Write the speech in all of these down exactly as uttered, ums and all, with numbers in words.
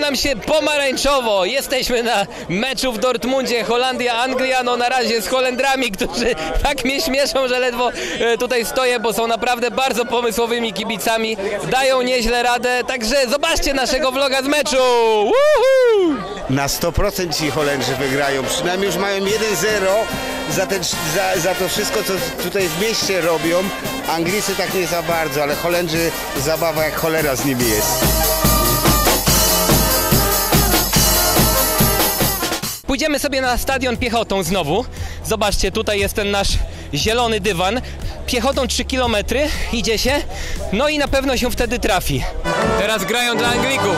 nam się pomarańczowo. Jesteśmy na meczu w Dortmundzie, Holandia-Anglia. No na razie z Holendrami, którzy tak mnie śmieszą, że ledwo tutaj stoję, bo są naprawdę bardzo pomysłowymi kibicami. Dają nieźle radę, także zobaczcie naszego vloga z meczu. Woohoo! Na sto procent ci Holendrzy wygrają. Przynajmniej już mają jeden zero za, ten, za, za to wszystko, co tutaj w mieście robią. Anglicy tak nie za bardzo, ale Holendrzy zabawa jak cholera z nimi jest. Pójdziemy sobie na stadion piechotą znowu. Zobaczcie, tutaj jest ten nasz zielony dywan. Piechotą trzy kilometry, idzie się, no i na pewno się wtedy trafi. Teraz grają dla Anglików.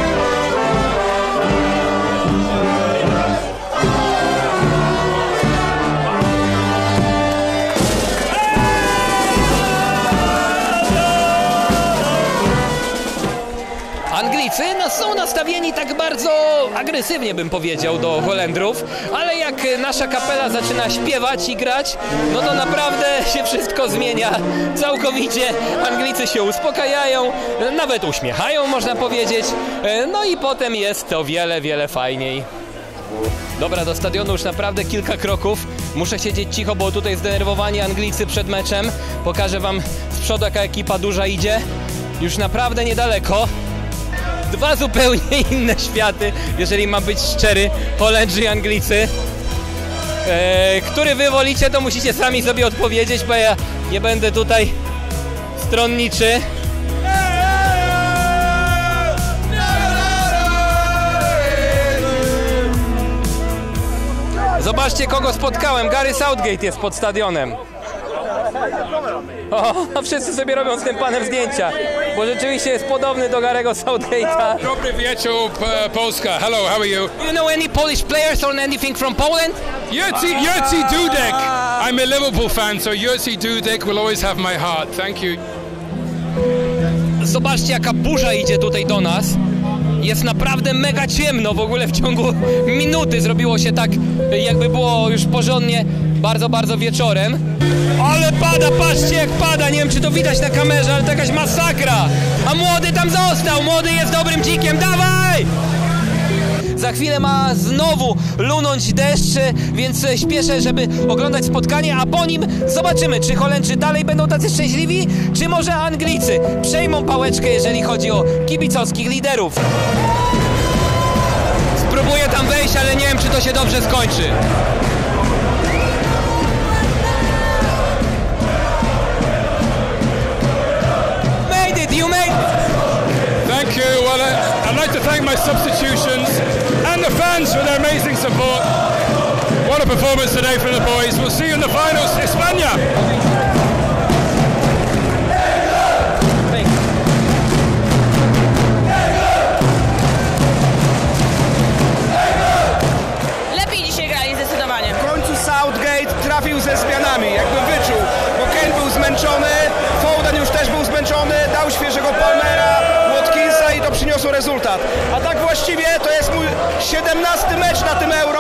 Anglicy no, są nastawieni tak bardzo agresywnie, bym powiedział, do Holendrów, ale jak nasza kapela zaczyna śpiewać i grać, no to naprawdę się wszystko zmienia całkowicie. Anglicy się uspokajają, nawet uśmiechają, można powiedzieć, no i potem jest to wiele, wiele fajniej. Dobra, do stadionu już naprawdę kilka kroków. Muszę siedzieć cicho, bo tutaj zdenerwowani Anglicy przed meczem. Pokażę wam z przodu, jaka ekipa duża idzie. Już naprawdę niedaleko. Dwa zupełnie inne światy, jeżeli mam być szczery, Holendrzy i Anglicy. Eee, który wy wolicie, to musicie sami sobie odpowiedzieć, bo ja nie będę tutaj stronniczy. Zobaczcie, kogo spotkałem. Gary Southgate jest pod stadionem. O, wszyscy sobie robią z tym panem zdjęcia, bo rzeczywiście jest podobny do Gary'ego Southgate'a. Dobry wieczór, Polska. Hello, how are you? Do you know any Polish players or anything from Poland? Jerzy, Jerzy Dudek. I'm a Liverpool fan, so Jerzy Dudek will always have my heart. Thank you. Zobaczcie, jaka burza idzie tutaj do nas. Jest naprawdę mega ciemno, w ogóle w ciągu minuty zrobiło się tak, jakby było już porządnie, bardzo, bardzo wieczorem. Ale pada, patrzcie jak pada, nie wiem czy to widać na kamerze, ale to jakaś masakra. A młody tam został, młody jest dobrym dzikiem, dawaj! Za chwilę ma znowu lunąć deszcz, więc śpieszę, żeby oglądać spotkanie, a po nim zobaczymy, czy Holendrzy dalej będą tacy szczęśliwi, czy może Anglicy przejmą pałeczkę, jeżeli chodzi o kibicowskich liderów. Spróbuję tam wejść, ale nie wiem, czy to się dobrze skończy. Made it, you made it! Thank you. Well, uh, I'd like to thank my substitutions and the fans for their amazing support. What a performance today from the boys. We'll see you in the finals. España! Lepiej dzisiaj grali zdecydowanie. W końcu Southgate trafił ze zmianami, jakby wyczuł, bo Kane był zmęczony, Foden już też był zmęczony, dał świeżego Palmera, Watkinsa i to przyniosło rezultat. A tak właściwie to jest mój siedemnasty mecz na tym Euro.